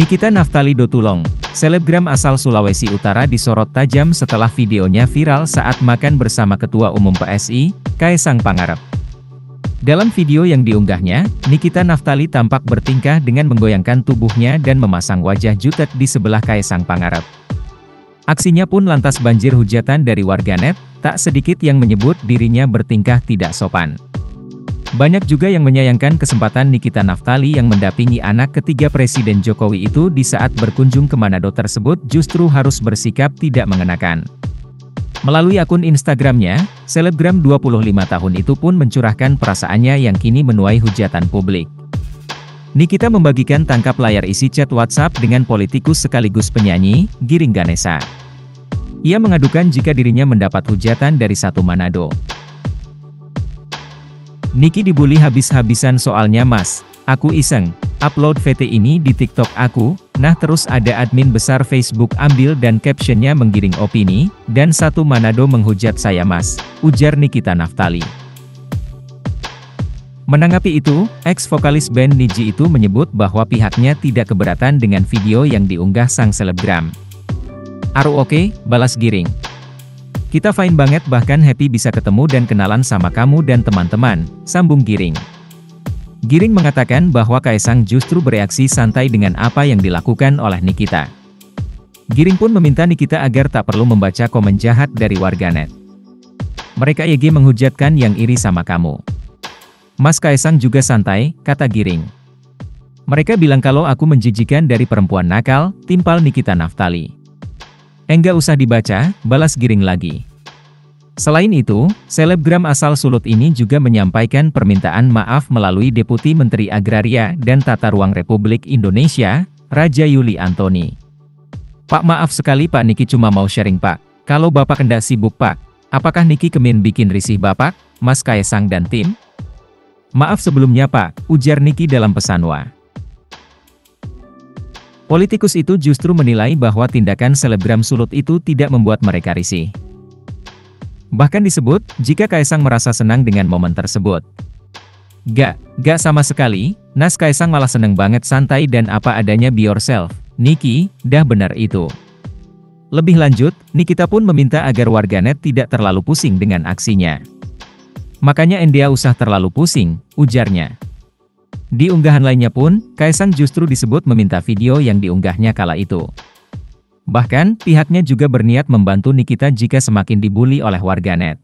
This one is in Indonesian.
Nikita Naftali Dotulong, selebgram asal Sulawesi Utara disorot tajam setelah videonya viral saat makan bersama Ketua Umum PSI, Kaesang Pangarep. Dalam video yang diunggahnya, Nikita Naftali tampak bertingkah dengan menggoyangkan tubuhnya dan memasang wajah jutek di sebelah Kaesang Pangarep. Aksinya pun lantas banjir hujatan dari warganet, tak sedikit yang menyebut dirinya bertingkah tidak sopan. Banyak juga yang menyayangkan kesempatan Nikita Naftali yang mendampingi anak ketiga Presiden Jokowi itu di saat berkunjung ke Manado tersebut justru harus bersikap tidak mengenakan. Melalui akun Instagramnya, selebgram 25 tahun itu pun mencurahkan perasaannya yang kini menuai hujatan publik. Nikita membagikan tangkap layar isi chat WhatsApp dengan politikus sekaligus penyanyi, Giring Ganesa. Ia mengadukan jika dirinya mendapat hujatan dari satu Manado. Niki dibully habis-habisan soalnya mas, aku iseng, upload VT ini di TikTok aku, nah terus ada admin besar Facebook ambil dan captionnya menggiring opini, dan satu Manado menghujat saya mas, ujar Nikita Naftali. Menanggapi itu, ex-vokalis band Nidji itu menyebut bahwa pihaknya tidak keberatan dengan video yang diunggah sang selebgram. Aru oke, balas Giring. Kita fine banget bahkan happy bisa ketemu dan kenalan sama kamu dan teman-teman, sambung Giring. Giring mengatakan bahwa Kaesang justru bereaksi santai dengan apa yang dilakukan oleh Nikita. Giring pun meminta Nikita agar tak perlu membaca komen jahat dari warganet. Mereka YG menghujatkan yang iri sama kamu. Mas Kaesang juga santai, kata Giring. Mereka bilang kalau aku menjijikan dari perempuan nakal, timpal Nikita Naftali. Enggak usah dibaca, balas Giring lagi. Selain itu, selebgram asal Sulut ini juga menyampaikan permintaan maaf melalui Deputi Menteri Agraria dan Tata Ruang Republik Indonesia, Raja Yuli Antoni. Pak maaf sekali Pak Niki cuma mau sharing Pak, kalau Bapak hendak sibuk Pak, apakah Niki kemin bikin risih Bapak, Mas Kaesang dan tim? Maaf sebelumnya Pak, ujar Niki dalam pesanwa. Politikus itu justru menilai bahwa tindakan selebgram Sulut itu tidak membuat mereka risih. Bahkan disebut, jika Kaesang merasa senang dengan momen tersebut. Gak sama sekali, Nas Kaesang malah seneng banget santai dan apa adanya be yourself, Niki, dah benar itu. Lebih lanjut, Nikita pun meminta agar warganet tidak terlalu pusing dengan aksinya. Makanya Endia usah terlalu pusing, ujarnya. Di unggahan lainnya pun, Kaesang justru disebut meminta video yang diunggahnya kala itu. Bahkan, pihaknya juga berniat membantu Nikita jika semakin dibully oleh warganet.